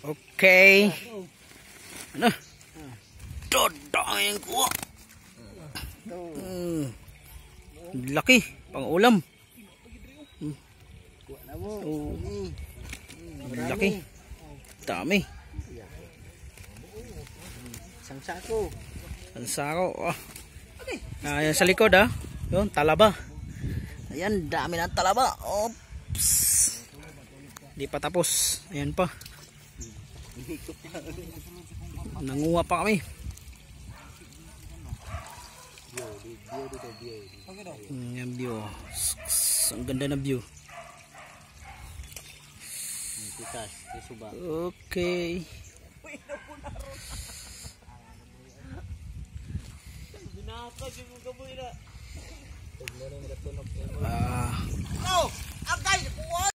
Okay. Ano? Dodong yung kuha. Laki. Pang ulam. Laki. Dami. Isang sako. Ang sako. Oh. Ayan sa likod ah. Yun, talaba. Ayan, dami ng talaba. Oops. Di pa tapos. Ayan pa. Nanguha pa kami. Yan view. Ang ganda na view. Okay. Ah.